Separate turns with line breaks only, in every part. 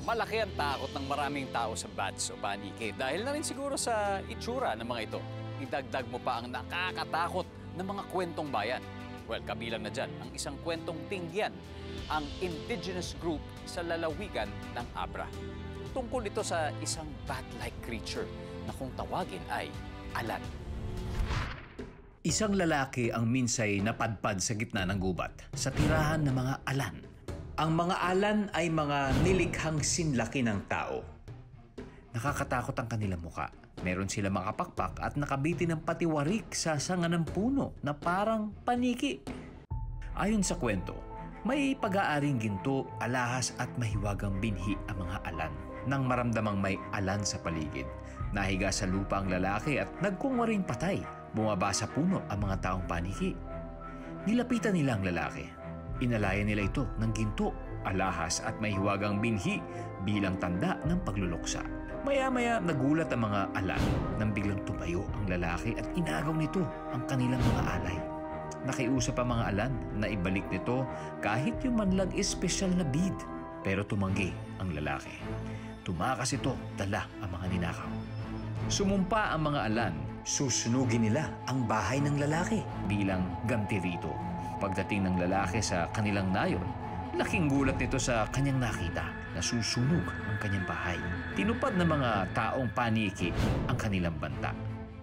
malaki ang takot ng maraming tao sa bats o bunny cave. Dahil na rin siguro sa itsura ng mga ito. Idagdag mo pa ang nakakatakot ng mga kwentong bayan. Well, kabilang na dyan ang isang kwentong Tingyan, ang indigenous group sa lalawigan ng Abra. Tungkol ito sa isang bat-like creature na kung tawagin ay alan.
Isang lalaki ang minsay napadpad sa gitna ng gubat sa tirahan ng mga alan. Ang mga alan ay mga nilikhang sinlaki ng tao. Nakakatakot ang kanilang muka. Meron sila makapakpak at nakabitin ng patiwarik sa sanga ng puno na parang paniki. Ayon sa kwento, may pag-aaring ginto, alahas at mahiwagang binhi ang mga alan. Nang maramdamang may alan sa paligid, nahiga sa lupa ang lalaki at nagkungwaring patay. Bumaba sa puno ang mga taong paniki. Nilapitan nila ang lalaki. Inalayan nila ito ng ginto, alahas at mahiwagang binhi bilang tanda ng pagluluksa. Maya-maya nagulat ang mga alan nang biglang tumayo ang lalaki at inagaw nito ang kanilang mga alay. Nakiusap ang mga alan na ibalik nito kahit yung manlag espesyal na bead. Pero tumanggi ang lalaki. Tumakas ito, dala ang mga ninakaw. Sumumpa ang mga alan, susunugin nila ang bahay ng lalaki bilang ganti rito. Pagdating ng lalaki sa kanilang nayon, laking gulat nito sa kanyang nakita na susunog ang kanyang bahay. Tinupad ng mga taong paniki ang kanilang banta.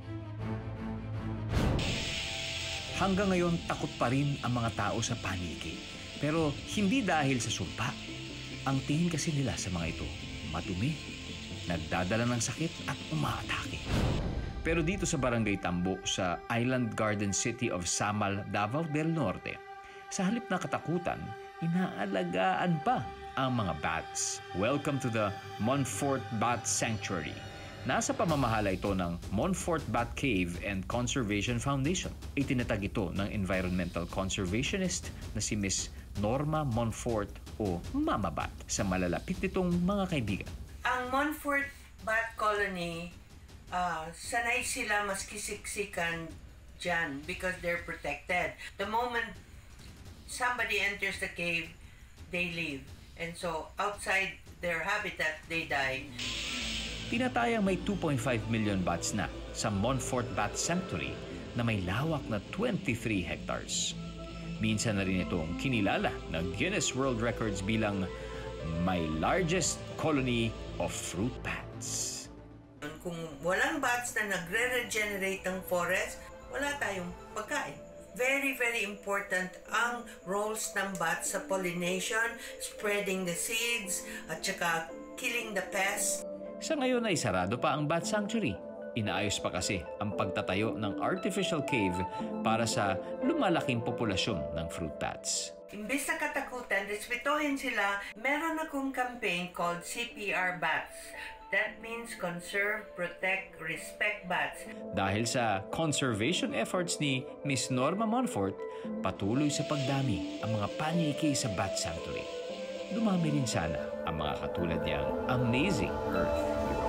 Hanggang ngayon, takot pa rin ang mga tao sa paniki. Pero hindi dahil sa sumpa. Ang tingin kasi nila sa mga ito, madumi, nagdadala ng sakit at umaatake. Pero dito sa Barangay Tambo sa Island Garden City of Samal, Davao del Norte, sa halip na katakutan, inaalagaan pa ang mga bats. Welcome to the Monfort Bat Sanctuary. Nasa pamamahala ito ng Monfort Bat Cave and Conservation Foundation. Itinatag ito ng environmental conservationist na si Miss Norma Monfort o Mama Bat sa malalapit nitong mga kaibigan.
Ang Monfort Bat Colony, sanay sila maskisiksikan dyan because they're protected. The moment somebody enters the cave, they leave. And so, outside their habitat, they die.
Tinatayang may 2.5 million bats na sa Monfort Bat Sanctuary na may lawak na 23 hectares. Minsan na rin itong kinilala ng Guinness World Records bilang may largest colony of fruit bats.
Kung walang bats na nagre-regenerate ng forest, wala tayong pagkain. Very, very important ang roles ng bats sa pollination, spreading the seeds, at saka killing the pests.
Sa ngayon ay sarado pa ang Bat Sanctuary. Inaayos pa kasi ang pagtatayo ng artificial cave para sa lumalaking populasyon ng fruit bats.
Imbis na katakutan, respetuhin sila, meron akong campaign called CPR Bats. That means Conserve, Protect, Respect Bats.
Dahil sa conservation efforts ni Miss Norma Monfort, patuloy sa pagdami ang mga paniki sa Bat Sanctuary. Dumami rin sana ang mga katulad niyang amazing Earth.